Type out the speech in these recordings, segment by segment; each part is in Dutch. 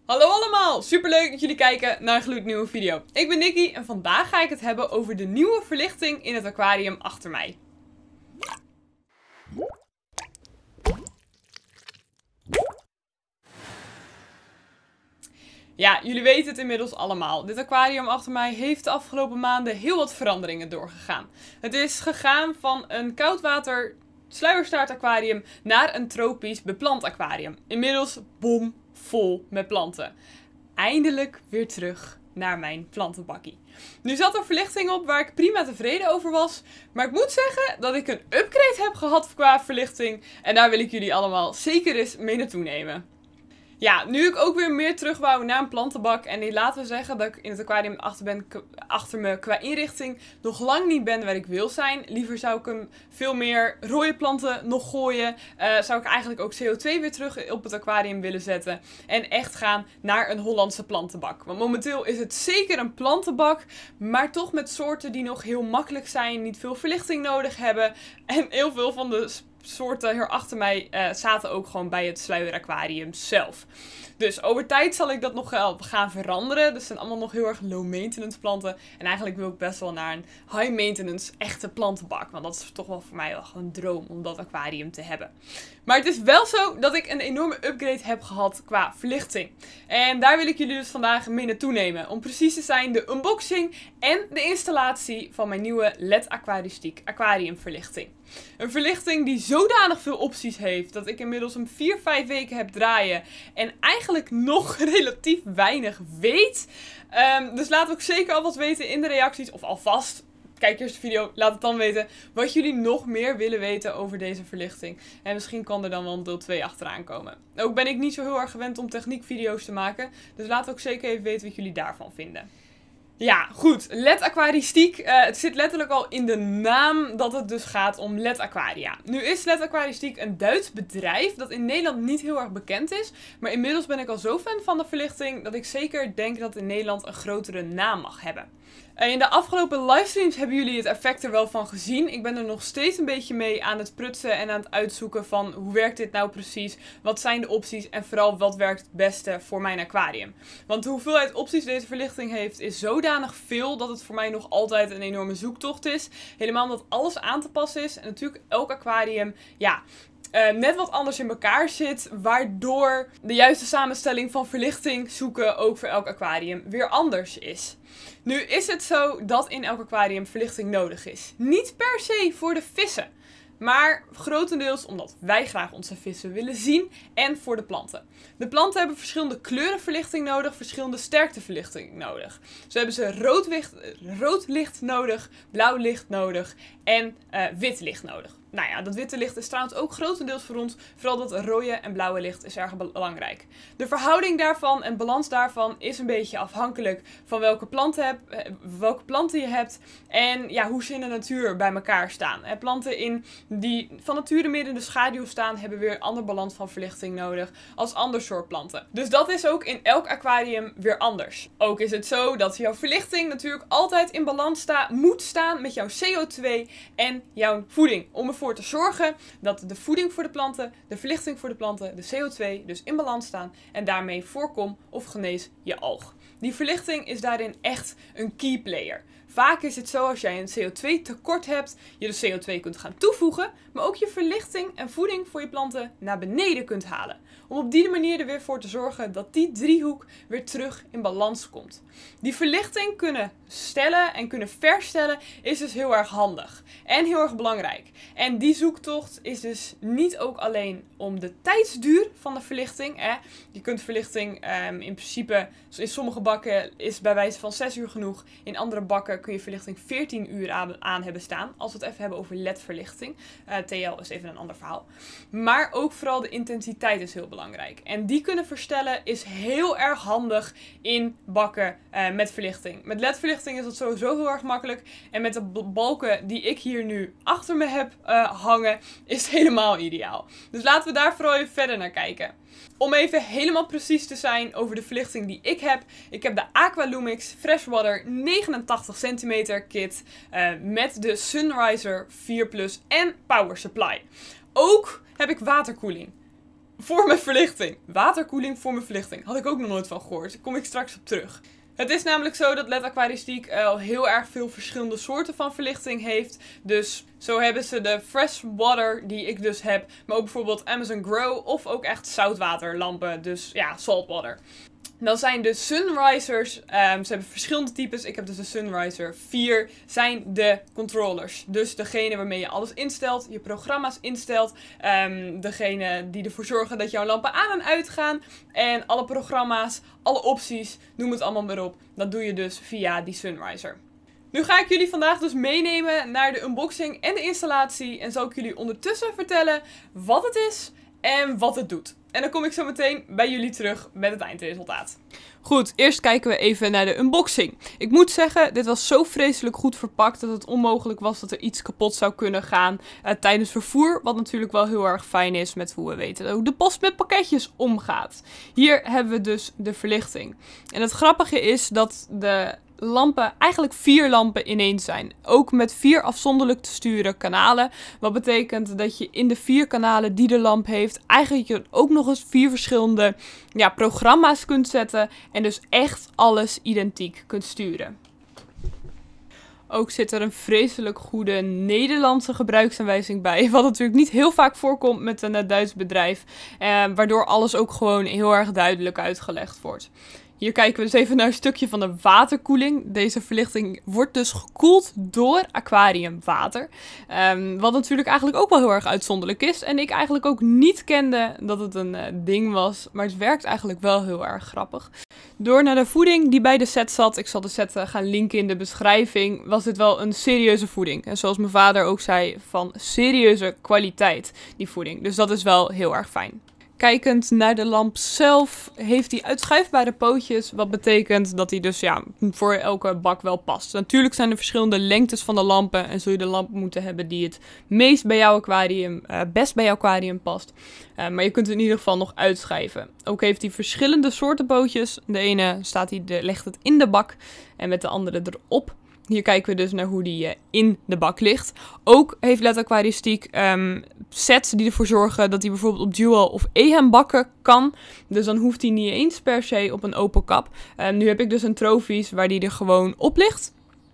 Hallo allemaal, superleuk dat jullie kijken naar een gloednieuwe video. Ik ben Nikki en vandaag ga ik het hebben over de nieuwe verlichting in het aquarium achter mij. Ja, jullie weten het inmiddels allemaal. Dit aquarium achter mij heeft de afgelopen maanden heel wat veranderingen doorgegaan. Het is gegaan van een koudwater sluierstaart aquarium naar een tropisch beplant aquarium. Inmiddels bomvol met planten. Eindelijk weer terug naar mijn plantenbakkie. Nu zat er verlichting op waar ik prima tevreden over was. Maar ik moet zeggen dat ik een upgrade heb gehad qua verlichting. En daar wil ik jullie allemaal zeker eens mee naartoe nemen. Ja, nu ik ook weer meer terug wou naar een plantenbak. En laten we zeggen dat ik in het aquarium achter me qua inrichting nog lang niet ben waar ik wil zijn. Liever zou ik hem veel meer rode planten nog gooien. Zou ik eigenlijk ook CO2 weer terug op het aquarium willen zetten. En echt gaan naar een Hollandse plantenbak. Want momenteel is het zeker een plantenbak. Maar toch met soorten die nog heel makkelijk zijn. Niet veel verlichting nodig hebben. En heel veel van de soorten hier achter mij zaten ook gewoon bij het sluieraquarium zelf. Dus over tijd zal ik dat nog gaan veranderen. Dus zijn allemaal nog heel erg low maintenance planten. En eigenlijk wil ik best wel naar een high maintenance echte plantenbak. Want dat is toch wel voor mij wel een droom om dat aquarium te hebben. Maar het is wel zo dat ik een enorme upgrade heb gehad qua verlichting. En daar wil ik jullie dus vandaag mee naartoe nemen. Om precies te zijn de unboxing en de installatie van mijn nieuwe LED Aquaristiek aquariumverlichting. Een verlichting die zodanig veel opties heeft dat ik inmiddels hem 4-5 weken heb draaien en eigenlijk nog relatief weinig weet. Dus laat ook zeker al wat weten in de reacties, of alvast. Kijk eerst de video, laat het dan weten wat jullie nog meer willen weten over deze verlichting. En misschien kan er dan wel een deel 2 achteraan komen. Ook ben ik niet zo heel erg gewend om techniekvideo's te maken. Dus laat ook zeker even weten wat jullie daarvan vinden. Ja, goed. LED Aquaristiek. Het zit letterlijk al in de naam dat het dus gaat om LED Aquaria. Nu is LED Aquaristiek een Duits bedrijf dat in Nederland niet heel erg bekend is. Maar inmiddels ben ik al zo fan van de verlichting dat ik zeker denk dat het in Nederland een grotere naam mag hebben. In de afgelopen livestreams hebben jullie het effect er wel van gezien. Ik ben er nog steeds een beetje mee aan het prutsen en aan het uitzoeken van hoe werkt dit nou precies? Wat zijn de opties en vooral wat werkt het beste voor mijn aquarium? Want de hoeveelheid opties deze verlichting heeft is zodanig veel dat het voor mij nog altijd een enorme zoektocht is. Helemaal omdat alles aan te passen is en natuurlijk elk aquarium, ja, net wat anders in elkaar zit, waardoor de juiste samenstelling van verlichting zoeken ook voor elk aquarium weer anders is. Nu is het zo dat in elk aquarium verlichting nodig is. Niet per se voor de vissen, maar grotendeels omdat wij graag onze vissen willen zien en voor de planten. De planten hebben verschillende kleurenverlichting nodig, verschillende sterkteverlichting nodig. Zo hebben ze rood licht nodig, blauw licht nodig en wit licht nodig. Nou ja, dat witte licht is trouwens ook grotendeels voor ons. Vooral dat rode en blauwe licht is erg belangrijk. De verhouding daarvan en balans daarvan is een beetje afhankelijk van welke planten je hebt. En ja, hoe ze in de natuur bij elkaar staan. Planten die van nature meer in de schaduw staan, hebben weer een ander balans van verlichting nodig als ander soort planten. Dus dat is ook in elk aquarium weer anders. Ook is het zo dat jouw verlichting natuurlijk altijd in balans moet staan met jouw CO2 en jouw voeding. Om ervoor te zorgen dat de voeding voor de planten, de verlichting voor de planten, de CO2 dus in balans staan en daarmee voorkom of genees je alg. Die verlichting is daarin echt een key player. Vaak is het zo als jij een CO2 tekort hebt, je de CO2 kunt gaan toevoegen, maar ook je verlichting en voeding voor je planten naar beneden kunt halen. Om op die manier er weer voor te zorgen dat die driehoek weer terug in balans komt. Die verlichting kunnen stellen en kunnen verstellen is dus heel erg handig en heel erg belangrijk. En die zoektocht is dus niet ook alleen om de tijdsduur van de verlichting. Je kunt verlichting in principe, in sommige bakken is bij wijze van 6 uur genoeg. In andere bakken kun je verlichting 14 uur aan hebben staan. Als we het even hebben over LED-verlichting. TL is even een ander verhaal. Maar ook vooral de intensiteit is heel belangrijk. En die kunnen verstellen is heel erg handig in bakken met verlichting. Met LED-verlichting is dat sowieso heel erg makkelijk. En met de balken die ik hier nu achter me heb hangen, is het helemaal ideaal. Dus laten we daar vooral even verder naar kijken. Om even helemaal precies te zijn over de verlichting die ik heb. Ik heb de Aqualumix Freshwater 89 cm kit met de Sunriser 4 Plus en Power Supply. Ook heb ik waterkoeling. voor mijn verlichting. Waterkoeling voor mijn verlichting. Had ik ook nog nooit van gehoord. Daar kom ik straks op terug. Het is namelijk zo dat LED Aquaristiek al heel erg veel verschillende soorten van verlichting heeft. Dus zo hebben ze de fresh water die ik dus heb. Maar ook bijvoorbeeld Amazon Grow of ook echt zoutwaterlampen. Dus ja, saltwater. Dan zijn de Sunrisers, ze hebben verschillende types. Ik heb dus de Sunriser 4, zijn de controllers. Dus degene waarmee je alles instelt, je programma's instelt. Degene die ervoor zorgen dat jouw lampen aan en uitgaan. En alle programma's, alle opties, noem het allemaal maar op. Dat doe je dus via die Sunriser. Nu ga ik jullie vandaag dus meenemen naar de unboxing en de installatie. En zal ik jullie ondertussen vertellen wat het is en wat het doet. En dan kom ik zo meteen bij jullie terug met het eindresultaat. Goed, eerst kijken we even naar de unboxing. Ik moet zeggen, dit was zo vreselijk goed verpakt dat het onmogelijk was dat er iets kapot zou kunnen gaan tijdens vervoer. Wat natuurlijk wel heel erg fijn is met hoe we weten hoe de post met pakketjes omgaat. Hier hebben we dus de verlichting. En het grappige is dat de lampen eigenlijk 4 lampen in één zijn. Ook met 4 afzonderlijk te sturen kanalen. Wat betekent dat je in de 4 kanalen die de lamp heeft eigenlijk ook nog eens 4 verschillende programma's kunt zetten. En dus echt alles identiek kunt sturen. Ook zit er een vreselijk goede Nederlandse gebruiksaanwijzing bij. Wat natuurlijk niet heel vaak voorkomt met een Duits bedrijf. Waardoor alles ook gewoon heel erg duidelijk uitgelegd wordt. Hier kijken we dus even naar een stukje van de waterkoeling. Deze verlichting wordt dus gekoeld door aquariumwater. Wat natuurlijk eigenlijk ook wel heel erg uitzonderlijk is. En ik eigenlijk ook niet kende dat het een ding was. Maar het werkt eigenlijk wel heel erg grappig. Door naar de voeding die bij de set zat. Ik zal de set gaan linken in de beschrijving. Was dit wel een serieuze voeding. En zoals mijn vader ook zei, van serieuze kwaliteit die voeding. Dus dat is wel heel erg fijn. Kijkend naar de lamp zelf heeft hij uitschuifbare pootjes. Wat betekent dat hij dus voor elke bak wel past. Natuurlijk zijn er verschillende lengtes van de lampen. En zul je de lamp moeten hebben die het meest bij jouw aquarium, best bij jouw aquarium past. Maar je kunt het in ieder geval nog uitschuiven. Ook heeft hij verschillende soorten pootjes. De ene legt het in de bak en met de andere erop. Hier kijken we dus naar hoe die in de bak ligt. Ook heeft LED Aquaristiek sets die ervoor zorgen dat hij bijvoorbeeld op dual of EHAM bakken kan. Dus dan hoeft hij niet eens per se op een open kap. Nu heb ik dus een Trophies waar die er gewoon op ligt.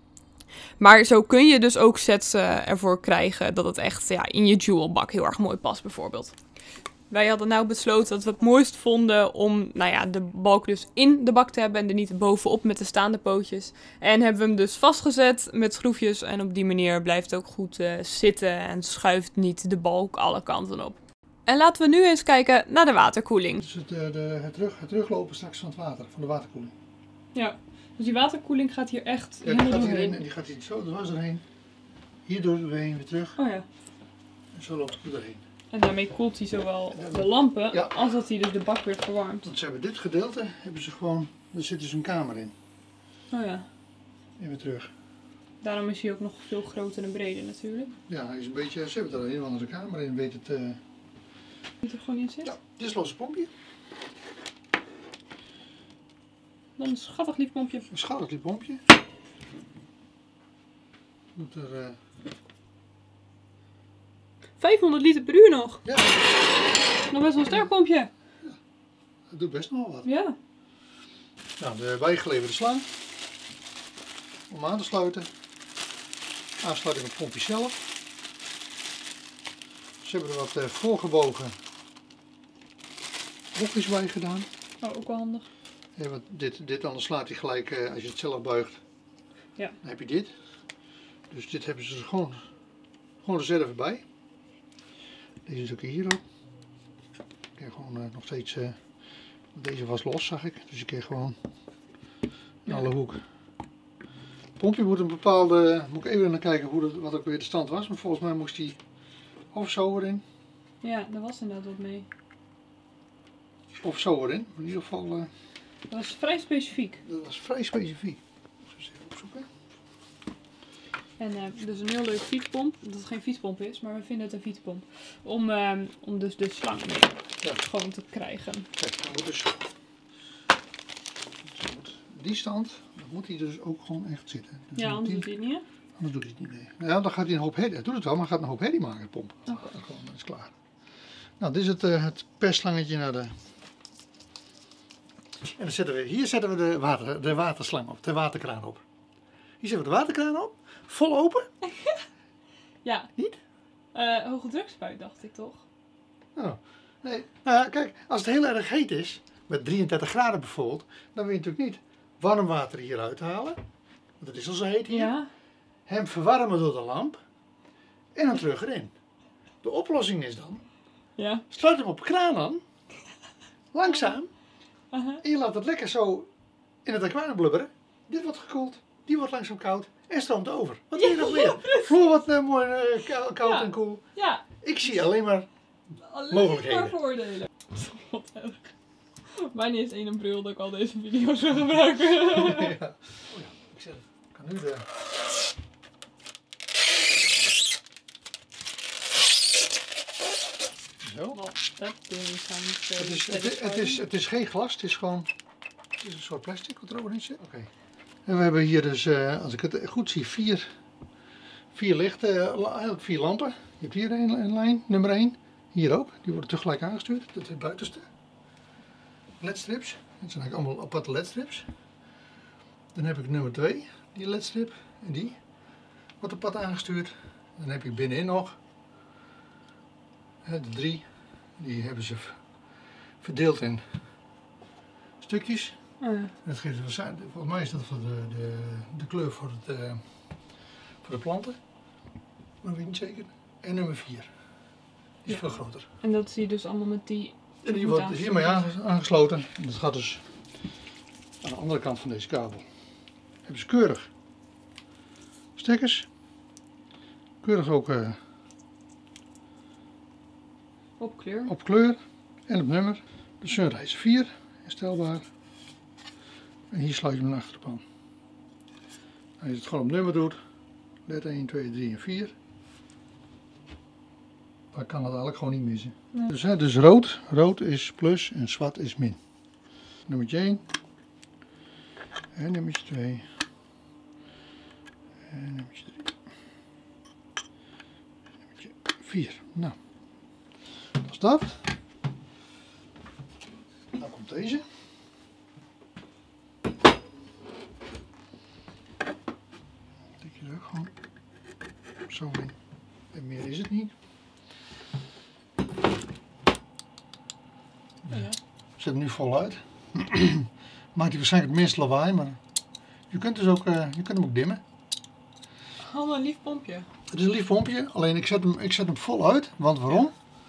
Maar zo kun je dus ook sets ervoor krijgen dat het echt in je dual bak heel erg mooi past bijvoorbeeld. Wij hadden nou besloten dat we het mooist vonden om de balk dus in de bak te hebben en er niet bovenop met de staande pootjes. En hebben we hem dus vastgezet met schroefjes en op die manier blijft het ook goed zitten en schuift niet de balk alle kanten op. En laten we nu eens kijken naar de waterkoeling. Dus het teruglopen straks van het water, van de waterkoeling. Ja, dus die waterkoeling gaat hier echt helemaal doorheen. En die gaat hier zo dwars doorheen, hier doorheen weer terug. Oh ja. En zo loopt het doorheen. En daarmee koelt hij zowel de lampen als dat hij dus de bak weer verwarmt. Want ze hebben dit gedeelte, er zit dus een kamer in. Oh ja. En weer terug. Daarom is hij ook nog veel groter en breder natuurlijk. Ja, hij is een beetje, ze hebben er een of andere kamer in, weet het. Die er gewoon in zit? Ja, dit is los een pompje. Dan een schattig lief pompje. Een schattig lief pompje. Moet er... 500 liter per uur nog. Ja. Nog best wel een sterk pompje. Ja, dat doet best nog wel wat. Ja. Nou, de bijgeleverde slang. Om aan te sluiten. Aansluiting op het pompje zelf. Ze hebben er wat voorgebogen blokjes bij gedaan. Oh, ook wel handig. Ja, want dit anders slaat hij gelijk als je het zelf buigt. Ja. Dan heb je dit. Dus dit hebben ze er gewoon reserve bij. Deze stukje hier ook. Ik gewoon nog steeds. Deze was los, zag ik. Dus ik kreeg gewoon in alle hoeken. Het pompje moet een bepaalde. Moet ik even naar kijken wat ook weer de stand was. Maar volgens mij moest die of zo erin. Ja, daar was inderdaad wat mee. Of zo erin. In ieder geval. Dat was vrij specifiek. Dat was vrij specifiek. Dus even opzoeken. En dus een heel leuk fietspomp. Dat het geen fietspomp is, maar we vinden het een fietspomp. Om dus de slang mee gewoon te krijgen. Kijk, dan moet dus die stand, dan moet hij dus ook gewoon echt zitten. Dus ja, anders doet hij het niet, hè? Anders doet hij het niet, nee. Ja, dan gaat hij een hoop herrie. Hij doet het wel, maar hij gaat een hoop herrie maken, de pomp. Okay. Dat is klaar. Nou, dit is het persslangetje naar de... En dan zetten we, hier zetten we de waterslang op, de waterkraan op. Hier zetten we de waterkraan op, vol open. Ja. Niet? Hoge drukspuit dacht ik toch? Oh, nee. Nou ja, kijk, als het heel erg heet is, met 33 graden bijvoorbeeld, dan wil je natuurlijk niet warm water hieruit halen. Want het is al zo heet hier. Ja. Hem verwarmen door de lamp en dan terug erin. De oplossing is dan, Ja. sluit hem op de kraan aan, langzaam, Uh-huh. en je laat het lekker zo in het aquarium blubberen. Dit wordt gekoeld, die wordt langzaam koud en stroomt over. Wat wil je nog meer? Vloer wordt mooi koud Ja. en koel. Ja. Ik zie alleen maar Alleen mogelijkheden. maar voordelen. Wat erg. Wanneer is 1 april dat ik al deze video's wil gebruiken? ja. Oh ja, ik kan nu de... Zo. Dat ding Het is geen glas, het is gewoon het is een soort plastic wat er overheen zit. Oké. En we hebben hier dus, als ik het goed zie, vier lichten, eigenlijk 4 lampen. Je hebt hier een lijn, nummer 1. Hier ook, die worden tegelijk aangestuurd. Dat is het buitenste. LED-strips, het zijn eigenlijk allemaal aparte LED-strips. Dan heb ik nummer 2, die LED-strip. En die wordt apart aangestuurd. Dan heb ik binnenin nog de 3. Die hebben ze verdeeld in stukjes. Dat geeft, volgens mij is dat voor de kleur voor de planten. Maar weet ik niet zeker. En nummer 4. Die is veel groter. En dat zie je dus allemaal met die... En die wordt hiermee aangesloten. En dat gaat dus aan de andere kant van deze kabel. Hebben ze keurig stekkers. Keurig ook Op kleur. op kleur en op nummer. De Sunrise 4 herstelbaar. En hier sluit je hem achterop aan. Als je het gewoon op nummer doet, LED 1, 2, 3 en 4. Dan kan het eigenlijk gewoon niet missen. Nee. Dus rood. Rood is plus en zwart is min. Nummertje 1. En nummertje 2. En nummertje 3. Nummertje 4. Nou. Dat is dat. Dan komt deze. Tik je er ook gewoon zo in. En meer is het niet. Ja. Zet hem nu voluit. Maakt hij waarschijnlijk het minst lawaai, maar je kunt, dus ook, je kunt hem ook dimmen. Oh, een lief pompje. Het is een lief pompje, alleen ik zet hem voluit, want waarom?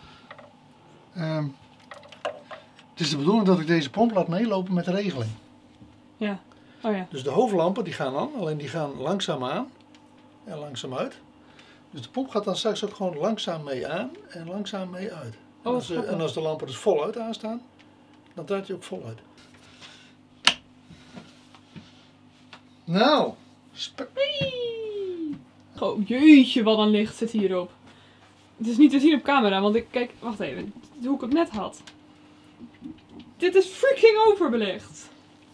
Het is de bedoeling dat ik deze pomp laat meelopen met de regeling. Ja. Oh ja. Dus de hoofdlampen die gaan aan, alleen die gaan langzaam aan en langzaam uit. Dus de pomp gaat dan straks ook gewoon langzaam mee aan en langzaam mee uit. En als de lampen dus voluit aanstaan, dan draait hij ook voluit. Nou, Oh, jeetje, wat een licht zit hierop. Het is niet te zien op camera, want ik kijk, wacht even, hoe ik het net had. Dit is freaking overbelicht.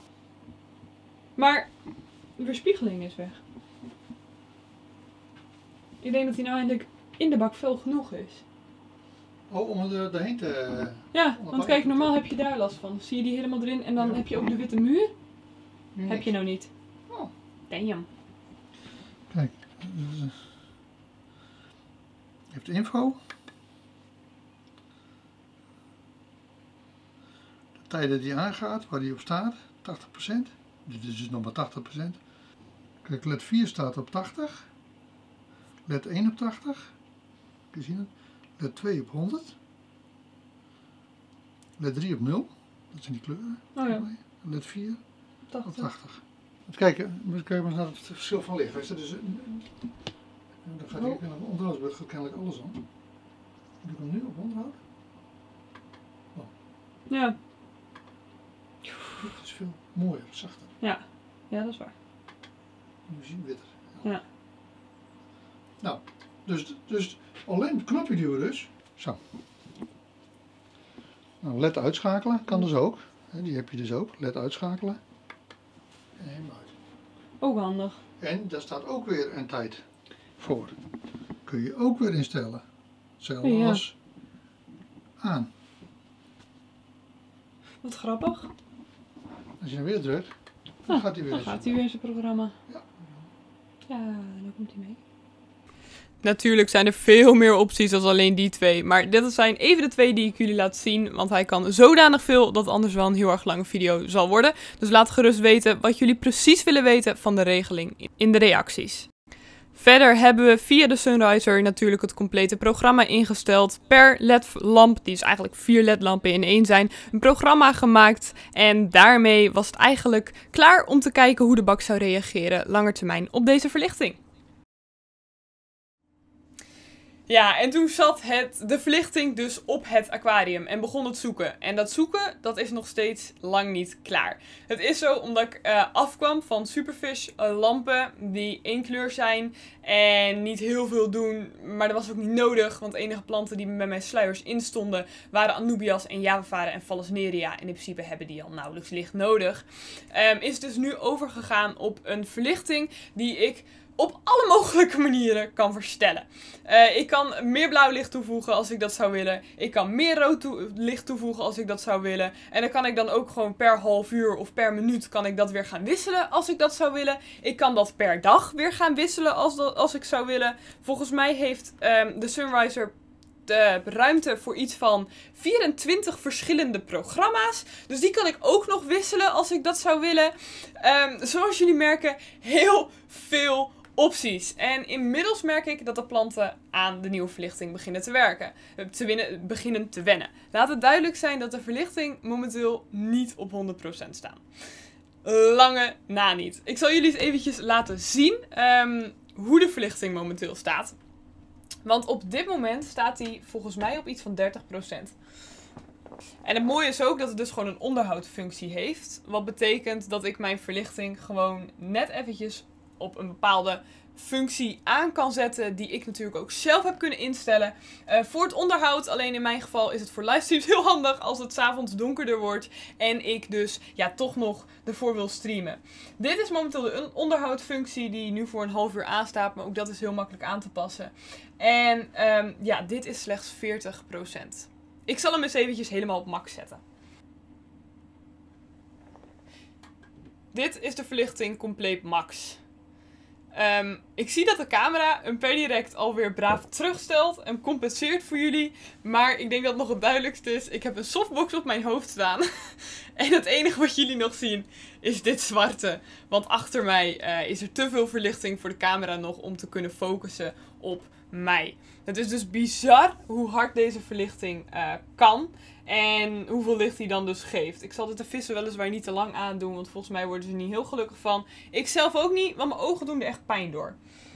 Maar de weerspiegeling is weg. Ik denk dat hij nou eindelijk in de bak veel genoeg is. oh, om er doorheen te... Ja, want kijk, normaal heb je daar last van. Zie je die helemaal erin en dan Ja. heb je ook de witte muur. Nee. Heb je nou niet. Oh. Damn. Kijk, je hebt de info. De tijden die aangaat, waar die op staat, 80%. Dit is dus nog maar 80%. Kijk, LED 4 staat op 80. LED 1 op 80. Kun je zien het? LED 2 op 100. LED 3 op 0. Dat zijn die kleuren. Oh ja, LED 4 op 80. 80. Even kijken, moet ik even naar het verschil van licht. Dus, dan gaat hij op onderhoudsbeurt gaat kennelijk alles om. Doe ik hem nu op onderhoud? Ja. Het is veel mooier, zachter. Ja, dat is waar. Nu zie je witter. Ja. Nou, dus alleen het knopje duwen dus. Zo. Nou, LED uitschakelen kan dus ook. Die heb je dus ook. LED uitschakelen. En helemaal uit. Ook handig. En daar staat ook weer een tijd voor. Kun je ook weer instellen. Hetzelfde Ja. als aan. Wat grappig. Als je hem weer drukt, dan gaat hij weer. Dan gaat hij weer in zijn programma. Ja. Ja, dan komt hij mee. Natuurlijk zijn er veel meer opties dan alleen die twee. Maar dit zijn even de twee die ik jullie laat zien. Want hij kan zodanig veel dat anders wel een heel erg lange video zal worden. Dus laat gerust weten wat jullie precies willen weten van de regeling in de reacties. Verder hebben we via de Sunriser natuurlijk het complete programma ingesteld. Per LED-lamp, die is eigenlijk 4 LED-lampen in één zijn, een programma gemaakt. En daarmee was het eigenlijk klaar om te kijken hoe de bak zou reageren langetermijn op deze verlichting. Ja, en toen zat de verlichting dus op het aquarium en begon het zoeken. En dat zoeken, dat is nog steeds lang niet klaar. Het is zo omdat ik afkwam van Superfish lampen die één kleur zijn en niet heel veel doen. Maar dat was ook niet nodig, want de enige planten die met mijn sluiers instonden waren Anubias en Javavara en Vallisneria. En in principe hebben die al nauwelijks licht nodig. Is dus nu overgegaan op een verlichting die ik op alle mogelijke manieren kan verstellen. Ik kan meer blauw licht toevoegen als ik dat zou willen. Ik kan meer rood licht toevoegen als ik dat zou willen. En dan kan ik dan ook gewoon per half uur of per minuut kan ik dat weer gaan wisselen als ik dat zou willen. Ik kan dat per dag weer gaan wisselen als ik zou willen. Volgens mij heeft de Sunriser de ruimte voor iets van 24 verschillende programma's. Dus die kan ik ook nog wisselen als ik dat zou willen. Zoals jullie merken, heel veel opties. En inmiddels merk ik dat de planten aan de nieuwe verlichting beginnen te wennen. Laat het duidelijk zijn dat de verlichting momenteel niet op 100% staan. Lange na niet. Ik zal jullie eens eventjes laten zien hoe de verlichting momenteel staat. Want op dit moment staat hij volgens mij op iets van 30%. En het mooie is ook dat het dus gewoon een onderhoudsfunctie heeft. Wat betekent dat ik mijn verlichting gewoon net eventjes op een bepaalde functie aan kan zetten. Die ik natuurlijk ook zelf heb kunnen instellen. Voor het onderhoud, alleen in mijn geval is het voor livestreams heel handig als het 's avonds donkerder wordt. En ik dus ja toch nog ervoor wil streamen. Dit is momenteel de onderhoudfunctie die nu voor een half uur aanstaat. Maar ook dat is heel makkelijk aan te passen. En ja, dit is slechts 40%. Ik zal hem eens eventjes helemaal op max zetten. Dit is de verlichting compleet max. Ik zie dat de camera hem per direct alweer braaf terugstelt en compenseert voor jullie. Maar ik denk dat nog het duidelijkste is. Ik heb een softbox op mijn hoofd staan. En het enige wat jullie nog zien is dit zwarte. Want achter mij is er te veel verlichting voor de camera nog om te kunnen focussen op mij. Het is dus bizar hoe hard deze verlichting kan. En hoeveel licht hij dan dus geeft. Ik zal dit de vissen weliswaar niet te lang aandoen. Want volgens mij worden ze er niet heel gelukkig van. Ik zelf ook niet, want mijn ogen doen er echt pijn door.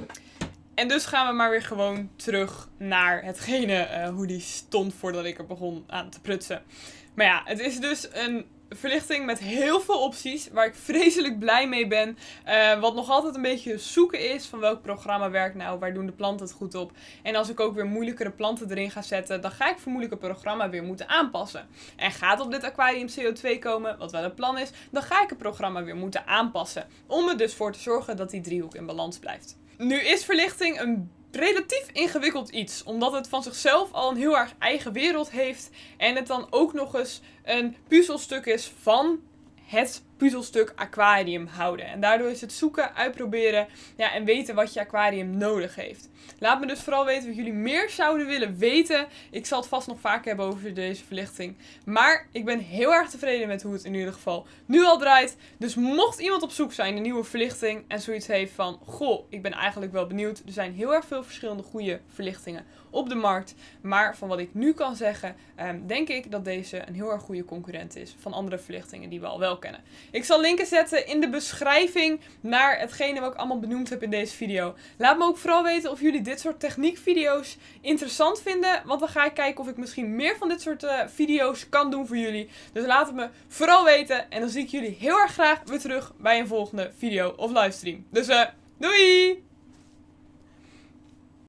En dus gaan we maar weer gewoon terug naar hetgene hoe die stond voordat ik er begon aan te prutsen. Maar ja, het is dus een verlichting met heel veel opties, waar ik vreselijk blij mee ben. Wat nog altijd een beetje zoeken is van welk programma werkt nou, waar doen de planten het goed op. En als ik ook weer moeilijkere planten erin ga zetten, dan ga ik vermoedelijk het programma weer moeten aanpassen. En gaat op dit aquarium CO2 komen, wat wel het plan is, dan ga ik het programma weer moeten aanpassen. Om er dus voor te zorgen dat die driehoek in balans blijft. Nu is verlichting een relatief ingewikkeld iets, omdat het van zichzelf al een heel erg eigen wereld heeft en het dan ook nog eens een puzzelstuk is van het puzzelstuk aquarium houden. En daardoor is het zoeken, uitproberen en weten wat je aquarium nodig heeft. Laat me dus vooral weten wat jullie meer zouden willen weten. Ik zal het vast nog vaker hebben over deze verlichting. Maar ik ben heel erg tevreden met hoe het in ieder geval nu al draait. Dus mocht iemand op zoek zijn naar nieuwe verlichting en zoiets heeft van, goh, ik ben eigenlijk wel benieuwd. Er zijn heel erg veel verschillende goede verlichtingen op de markt. Maar van wat ik nu kan zeggen, denk ik dat deze een heel erg goede concurrent is van andere verlichtingen die we al wel kennen. Ik zal linken zetten in de beschrijving naar hetgene wat ik allemaal benoemd heb in deze video. Laat me ook vooral weten of jullie dit soort techniekvideo's interessant vinden. Want dan ga ik kijken of ik misschien meer van dit soort video's kan doen voor jullie. Dus laat het me vooral weten. En dan zie ik jullie heel erg graag weer terug bij een volgende video of livestream. Dus doei!